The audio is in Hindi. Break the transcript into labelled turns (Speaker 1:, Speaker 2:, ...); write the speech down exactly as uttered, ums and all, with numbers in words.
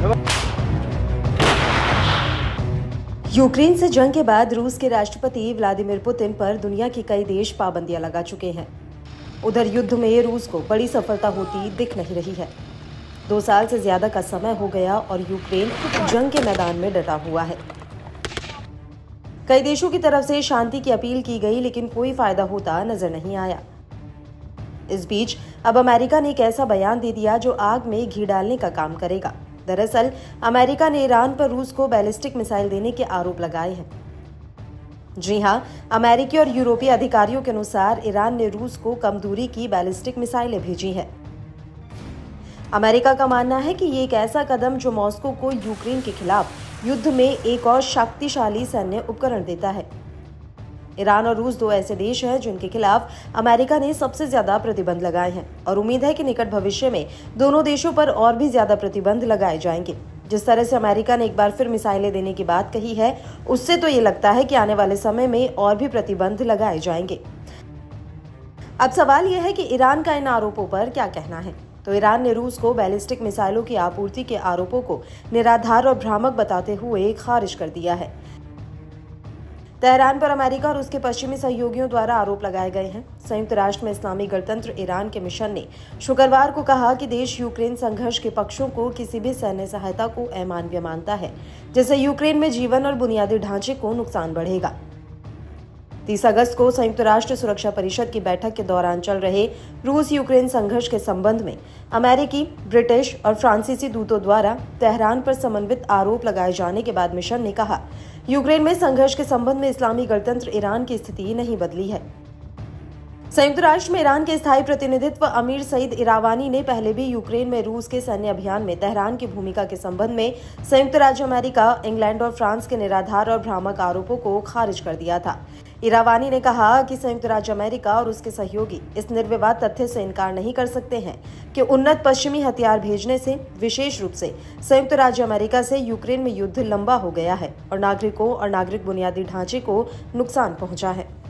Speaker 1: यूक्रेन से जंग के बाद रूस के राष्ट्रपति व्लादिमीर पुतिन पर दुनिया के कई देश पाबंदियां लगा चुके हैं। उधर युद्ध में रूस को बड़ी सफलता होती दिख नहीं रही है। दो साल से ज्यादा का समय हो गया और यूक्रेन जंग के मैदान में डटा हुआ है। कई देशों की तरफ से शांति की अपील की गई, लेकिन कोई फायदा होता नजर नहीं आया। इस बीच अब अमेरिका ने एक ऐसा बयान दे दिया जो आग में घी डालने का काम करेगा। दरअसल अमेरिका ने ईरान पर रूस को बैलिस्टिक मिसाइल देने के आरोप लगाए हैं। जी हां, अमेरिकी और यूरोपीय अधिकारियों के अनुसार ईरान ने रूस को कम दूरी की बैलिस्टिक मिसाइलें भेजी हैं। अमेरिका का मानना है कि ये एक ऐसा कदम जो मॉस्को को यूक्रेन के खिलाफ युद्ध में एक और शक्तिशाली सैन्य उपकरण देता है। ईरान और रूस दो ऐसे देश हैं जिनके खिलाफ अमेरिका ने सबसे ज्यादा प्रतिबंध लगाए हैं और उम्मीद है कि निकट भविष्य में दोनों देशों पर और भी ज्यादा प्रतिबंध लगाए जाएंगे। जिस तरह से अमेरिका ने एक बार फिर मिसाइलें देने की बात कही है, उससे तो ये लगता है कि आने वाले समय में और भी प्रतिबंध लगाए जाएंगे। अब सवाल यह है कि ईरान का इन आरोपों पर क्या कहना है। तो ईरान ने रूस को बैलिस्टिक मिसाइलों की आपूर्ति के आरोपों को निराधार और भ्रामक बताते हुए खारिज कर दिया है। तेहरान पर अमेरिका और उसके पश्चिमी सहयोगियों द्वारा आरोप लगाए गए हैं। संयुक्त राष्ट्र में इस्लामी गणतंत्र ईरान के मिशन ने शुक्रवार को कहा कि देश यूक्रेन संघर्ष के पक्षों को किसी भी सैन्य सहायता को अमानवीय मानता है, जिससे यूक्रेन में जीवन और बुनियादी ढांचे को नुकसान बढ़ेगा। तीस अगस्त को संयुक्त राष्ट्र सुरक्षा परिषद की बैठक के दौरान चल रहे रूस यूक्रेन संघर्ष के संबंध में अमेरिकी, ब्रिटिश और फ्रांसीसी दूतों द्वारा तेहरान पर समन्वित आरोप लगाए जाने के बाद मिशन ने कहा, यूक्रेन में संघर्ष के संबंध में इस्लामी गणतंत्र ईरान की स्थिति नहीं बदली है। संयुक्त राष्ट्र में ईरान के स्थायी प्रतिनिधित्व अमीर सईद इरावानी ने पहले भी यूक्रेन में रूस के सैन्य अभियान में तेहरान की भूमिका के संबंध में संयुक्त राज्य अमेरिका, इंग्लैंड और फ्रांस के निराधार और भ्रामक आरोपों को खारिज कर दिया था। इरावानी ने कहा कि संयुक्त राज्य अमेरिका और उसके सहयोगी इस निर्विवाद तथ्य से इनकार नहीं कर सकते हैं कि उन्नत पश्चिमी हथियार भेजने से, विशेष रूप से संयुक्त राज्य अमेरिका से, यूक्रेन में युद्ध लंबा हो गया है और नागरिकों और नागरिक बुनियादी ढांचे को नुकसान पहुंचा है।